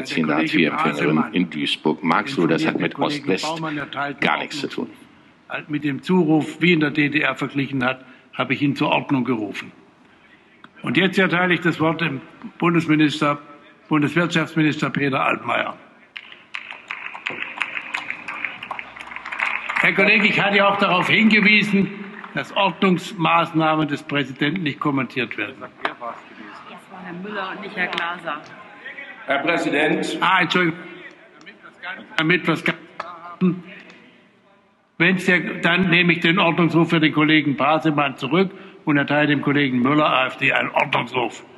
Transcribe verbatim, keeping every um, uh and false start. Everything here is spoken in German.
alleinerziehende Hartz-vier-Empfängerin in Duisburg. Magst du, das hat mit Ost-West gar nichts zu tun. Mit dem Zuruf, wie in der D D R verglichen hat, habe ich ihn zur Ordnung gerufen. Und jetzt erteile ich das Wort dem Bundesminister, Bundeswirtschaftsminister Peter Altmaier. Herr Kollege, ich hatte auch darauf hingewiesen, dass Ordnungsmaßnahmen des Präsidenten nicht kommentiert werden. Das war Herr Müller und nicht Herr Glaser. Herr Präsident. Ah, Entschuldigung. Damit wir es ganz klar haben. Wenn's der, dann nehme ich den Ordnungsruf für den Kollegen Pasemann zurück und erteile dem Kollegen Müller, AfD, einen Ordnungsruf.